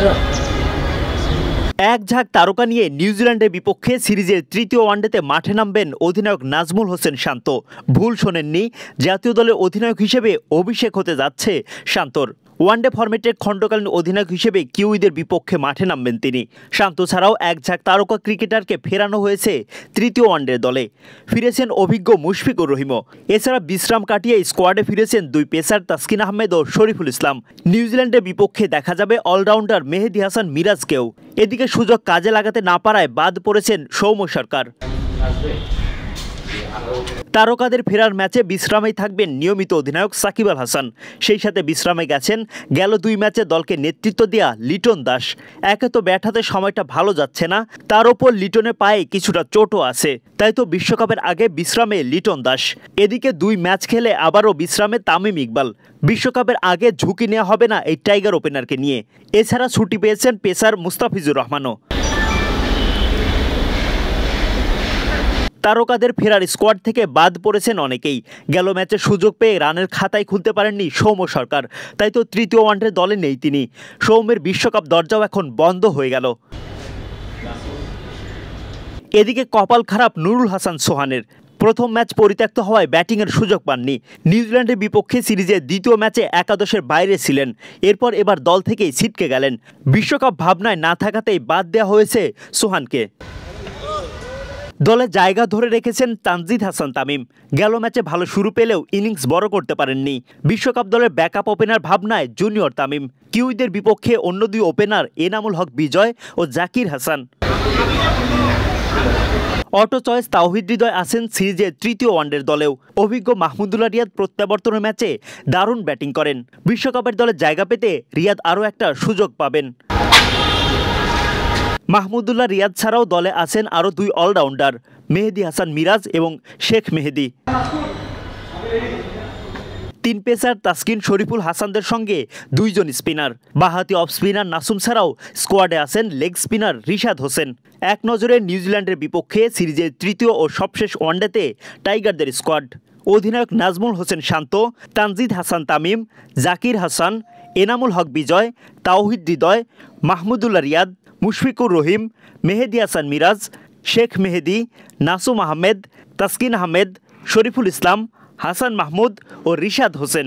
এক ঝাঁক তারকা নিয়ে নিউজিল্যান্ডের বিপক্ষে সিরিজের তৃতীয় ওয়ানডেতে মাঠে নামবেন অধিনায়ক নাজমুল হোসেন শান্ত। ভুল শোনেননি, জাতীয় দলের অধিনায়ক হিসেবে অভিষেক হতে যাচ্ছে শান্তর। ওয়ানডে ফরম্যাটের খণ্ডকালীন অধিনায়ক হিসেবে কিউইদের বিপক্ষে মাঠে নামবেন তিনি। শান্ত ছাড়াও এক ঝাঁক তারকা ক্রিকেটারকে ফেরানো হয়েছে তৃতীয় ওয়ানডের দলে। ফিরেছেন অভিজ্ঞ মুশফিকুর রহিমও। এছাড়া বিশ্রাম কাটিয়ে স্কোয়াডে ফিরেছেন দুই পেসার তাসকিন আহমেদ ও শরীফুল ইসলাম। নিউজিল্যান্ডের বিপক্ষে দেখা যাবে অলরাউন্ডার মেহেদী হাসান মিরাজকেও। এদিকে সুযোগ কাজে লাগাতে না পারায় বাদ পড়েছেন সৌম্য সরকার। তারকাদের ফেরার ম্যাচে বিশ্রামেই থাকবেন নিয়মিত অধিনায়ক সাকিব আল হাসান। সেই সাথে বিশ্রামে গেছেন গেল দুই ম্যাচে দলকে নেতৃত্ব দেয়া লিটন দাস। একে তো ব্যাট হাতে সময়টা ভালো যাচ্ছে না, তার ওপর লিটনের পায়ে কিছুটা চোটও আছে, তাই তো বিশ্বকাপের আগে বিশ্রামে লিটন দাস। এদিকে দুই ম্যাচ খেলে আবারও বিশ্রামে তামিম ইকবাল। বিশ্বকাপের আগে ঝুঁকি নেওয়া হবে না এই টাইগার ওপেনারকে নিয়ে। এছাড়া ছুটি পেয়েছেন পেসার মুস্তাফিজুর রহমানও। তারকাদের ফেরার স্কোয়াড থেকে বাদ পড়েছেন অনেকেই। গেল ম্যাচে সুযোগ পেয়ে রানের খাতায় খুলতে পারেননি সৌম্য সরকার, তাই তো তৃতীয় ওয়ানডের দলে নেই তিনি। সৌম্যের বিশ্বকাপ দরজাও এখন বন্ধ হয়ে গেল। এদিকে কপাল খারাপ নুরুল হাসান সোহানের। প্রথম ম্যাচ পরিত্যক্ত হওয়ায় ব্যাটিংয়ের সুযোগ পাননি। নিউজিল্যান্ডের বিপক্ষে সিরিজের দ্বিতীয় ম্যাচে একাদশের বাইরে ছিলেন। এরপর এবার দল থেকেই ছিটকে গেলেন। বিশ্বকাপ ভাবনায় না থাকাতেই বাদ দেওয়া হয়েছে সোহানকে। দলে জায়গা ধরে রেখেছেন তানজিদ হাসান তামিম। গেল ম্যাচে ভালো শুরু পেলেও ইনিংস বড় করতে পারেননি। বিশ্বকাপ দলের ব্যাকআপ ওপেনার ভাবনায় জুনিয়র তামিম। কিউইদের বিপক্ষে অন্য দুই ওপেনার এনামুল হক বিজয় ও জাকির হাসান। অটো চয়েস তাওহিদ হৃদয় আছেন সিরিজের তৃতীয় ওয়ানডের দলেও। অভিজ্ঞ মাহমুদুল্লাহ রিয়াদ প্রত্যাবর্তনের ম্যাচে দারুণ ব্যাটিং করেন। বিশ্বকাপের দলে জায়গা পেতে রিয়াদ আরও একটা সুযোগ পাবেন। মাহমুদুল্লাহ রিয়াদ ছাড়াও দলে আছেন আরও দুই অলরাউন্ডার, মেহেদী হাসান মিরাজ এবং শেখ মেহেদী। তিন পেসার তাসকিন শরীফুল হাসানদের সঙ্গে দুইজন স্পিনার। বাঁহাতি অফ স্পিনার নাসুম ছাড়াও স্কোয়াডে আছেন লেগ স্পিনার রিশাদ হোসেন। এক নজরে নিউজিল্যান্ডের বিপক্ষে সিরিজের তৃতীয় ও সবশেষ ওয়ানডেতে টাইগারদের স্কোয়াড। অধিনায়ক নাজমুল হোসেন শান্ত, তানজিদ হাসান তামিম, জাকির হাসান, এনামুল হক বিজয়, তাওহিদ হৃদয়, মাহমুদুল্লাহ রিয়াদ, মুশফিকুর রহিম, মেহেদী হাসান মিরাজ, শেখ মেহেদী, নাসুম আহমেদ, তাসকিন আহমেদ, শরীফুল ইসলাম, হাসান মাহমুদ ও রিশাদ হোসেন।